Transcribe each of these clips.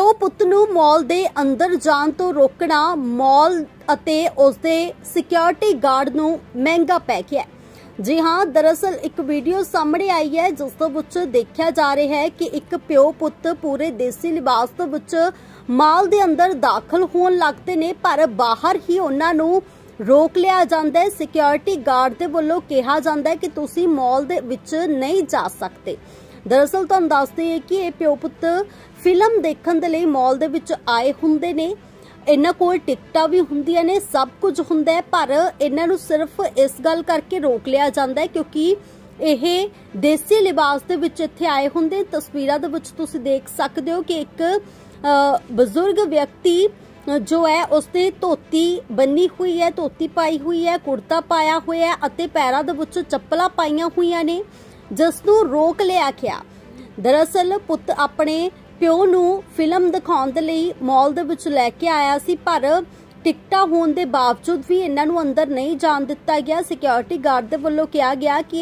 ਪਿਓ ਪੁੱਤ ਨੂੰ ਮਾਲ ਦੇ ਅੰਦਰ ਜਾਣ ਤੋਂ ਰੋਕਣਾ ਮਾਲ ਅਤੇ ਉਸਦੇ ਸਿਕਿਉਰਿਟੀ ਗਾਰਡ ਨੂੰ ਮਹਿੰਗਾ ਪੈ ਗਿਆ। जी हाँ, दरअसल एक वीडियो सामने आई है जिस विच देखा जा रहा है कि एक प्यो पुत पूरे देसी लिबास दे विच माल दे अंदर दाखिल होण लगते ने, पर बाहर ही उन्हां नूं रोक लिया जाता है। सिक्योरिटी गार्ड दे वल्लों कहा जाता है कि तुसीं मॉल दे विच नहीं जा सकते। दरअसल तुहानूं दस दईए कि ये प्यो पुत फिल्म देखण दे लई मॉल दे विच आए हुंदे ने। इन्हां कोल टिकटां भी हुंदियां ने, सब कुछ हुंदा है, पर इन्हां नूं सिर्फ इस गल करके रोक लिया जाता है क्योंकि यह देसी लिबास दे विच इत्थे आए हुंदे। तस्वीरां दे विच तुसीं देख सकदे हो कि एक बजुर्ग व्यक्ति जो है उसने धोती बन्नी हुई है, धोती पाई हुई है, कुर्ता पाया हुआ है अते पैरां दे विच चप्पलां पाईयां हुईयां ने, जिस नूं रोक लिया गया। दरअसल पुत अपने प्यो नूं फिल्म दिखाउण दे लई मॉल दे विच लैके आया सी, पर टिकटां होण दे बावजूद भी इन्हां नूं अंदर नहीं जाण दित्ता गया। सिक्योरिटी गार्ड दे वल्लों कहा गया कि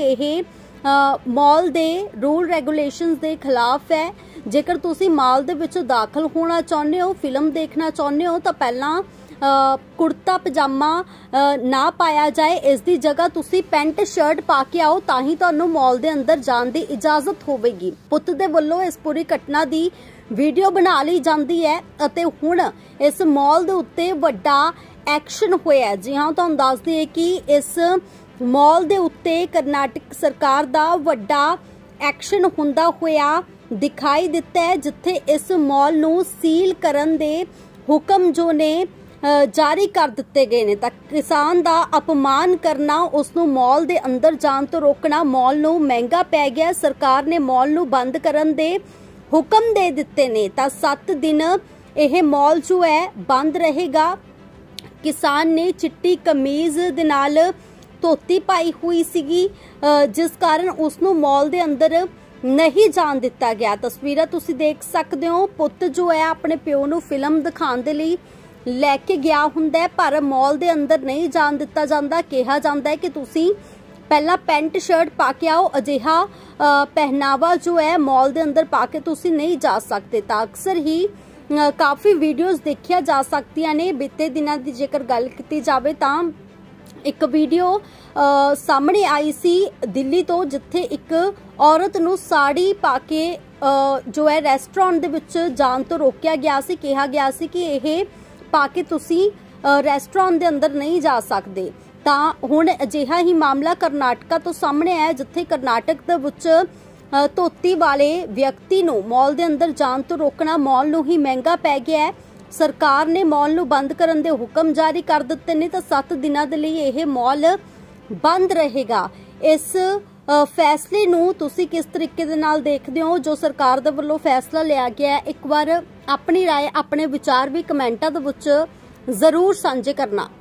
यह मॉल दे रूल रेगुलेशनस दे खिलाफ है। जेकर तुसीं मॉल दे विच दाखिल होना चाहुंदे हो, फिल्म देखना चाहुंदे हो, तां पहलां कुर्ता पजामा ना पाया जाए, इस दी जगह तुसी पेंट शर्ट पा के आओ, तां ही तुहानूं मॉल दे अंदर जाण दी इजाजत होवेगी। पुत दे वल्लों इस पूरी घटना दी वीडियो बना ली जाती है अते हुण इस मॉल दे उत्ते वड्डा एक्शन होया। जी हाँ, तुहानूं दस दईए कि इस मॉल दे उत्ते कर्नाटक सरकार दा वड्डा एक्शन हुंदा होया दिखाई दिता है, जिथे इस मॉल नूं सील करन दे हुक्म जो ने जारी कर दिते गए ने। तां किसान दा अपमान करना, उसनूं मॉल दे अंदर जाण तो रोकना मॉल नूं महंगा पै गया। सरकार ने मॉल नूं बंद करन दे हुक्म दे दिते ने, तां 7 दिन यह मॉल जो है बंद रहेगा। किसान ने चिट्टी कमीज दे नाल धोती पाई हुई सीगी, जिस कारण उसनूं मॉल दे अंदर नहीं जाण दिता गया। तस्वीरां तुसीं देख सकदे हो, पुत जो है अपने प्यो नूं फिल्म दिखाउण दे लई लैके गया हुंदा है, पर मॉल दे अंदर नहीं जाण दिता जांदा। कहा जाता है कि तुसीं पहला पेंट शर्ट पा के आओ, अजिहा पहनावा जो है मॉल दे अंदर पा के तुसीं नहीं जा सकते। तां अक्सर ही काफ़ी वीडियोज़ देखिया जा सकदियां ने। बीते दिनां दी जेकर गल कीती जावे तां एक वीडियो सामने आई सी दिल्ली तो, जिथे एक औरत नूं साड़ी पा के जो है रेस्टोरेंट दे विच जाण तो रोकिया गया सी। कहा गया सी कि यह पा के तुसीं रेस्टोरेंट दे अंदर नहीं जा सकते। तां हुण अजिहा ही मामला कर्नाटका तो सामने आया, जिथे कर्नाटक दे विच धोती वाले व्यक्ति नूं मॉल दे अंदर जाण तो रोकना मॉल नूं ही महंगा पै गया है। सरकार ने मॉल नूं बंद करन दे हुक्म जारी कर दिते ने, तां 7 दिनां दे लई यह मॉल बंद रहेगा। इस फैसले नूं तुसीं किस तरीके दे नाल देखदे हो जो सरकार दे वल्लों फैसला लिया गया है? एक बार अपनी राय, अपने विचार भी कमेंटां दे विच जरूर साझे करना।